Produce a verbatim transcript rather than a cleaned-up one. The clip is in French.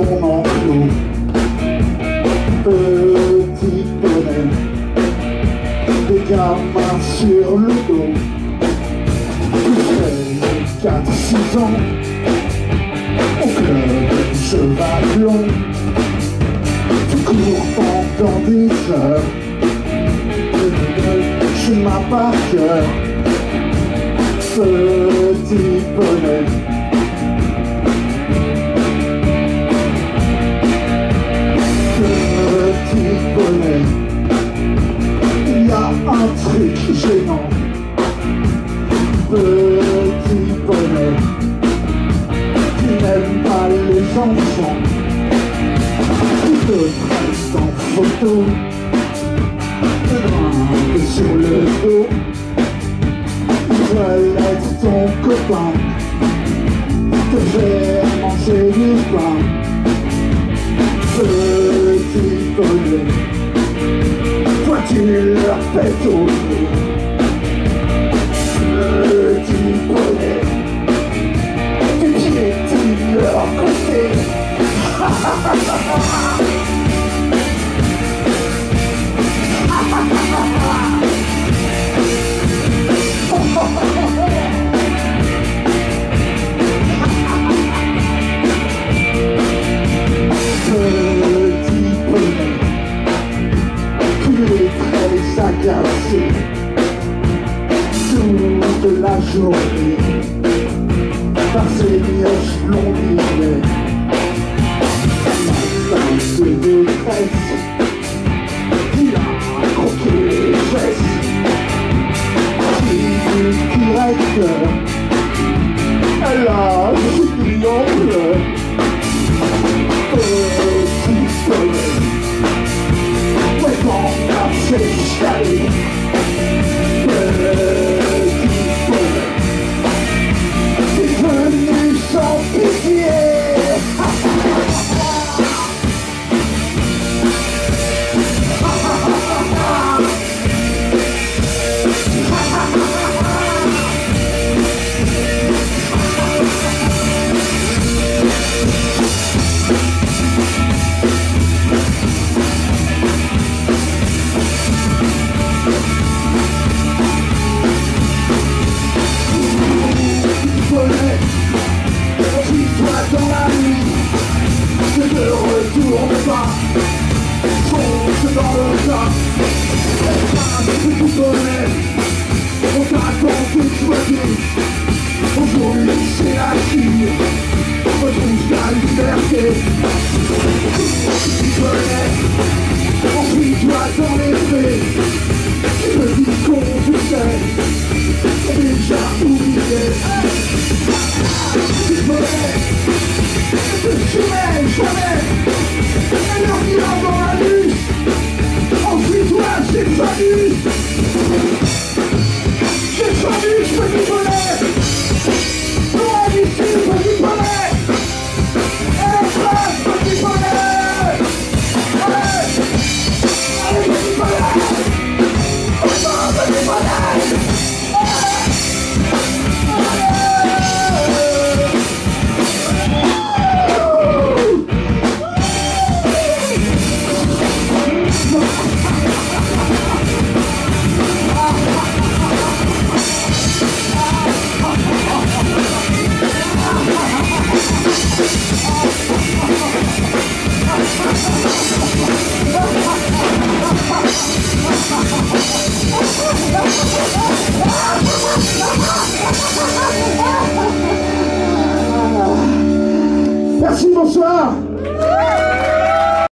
son enclos. Petit bonnet, des gamins sur le dos. J'ai quatre six ans au club du cheval blond. Tu cours pendant des heures, je m'as par cœur. Petit bonnet, petit bonnet, il y a un truc gênant. Petit bonnet, tu n'aimes pas les enfants, ils te prennent en photo, te grimpent sur le dos. Ils veulent être ton copain, te faire manger du pain. Petit bonnet, toi tu leur pètes au nez. Petit bonnet, tu piétines leur côté. Agacé toute la journée par ces mioches blondinées. Matin de détresse, il a croqué les fesses. Qui du directeur, elle a fini en pleurs. Petit bonnet, ouais bon, c'est chialé. Petit bonnet, t'es venu sans pitié. Dans la nuit, ne te retourne pas, fonce dans le tas. Petit bonnet, on t'attend toute choisie. Aujourd'hui c'est la fille, retrouve ta liberté. Petit bonnet, enfuis-toi dans les faits. Tu me dis qu'on te sait, déjà oublié. Petit bonnet, ne te soumets jamais, elle leur dira dans la nuit, enfuis-toi, c'est famille. C'est famille, petit bonnet, loin d'ici, petit bonnet, elle passe, petit bonnet, allez, allez, petit bonnet, on va, petit bonnet, merci, bonsoir.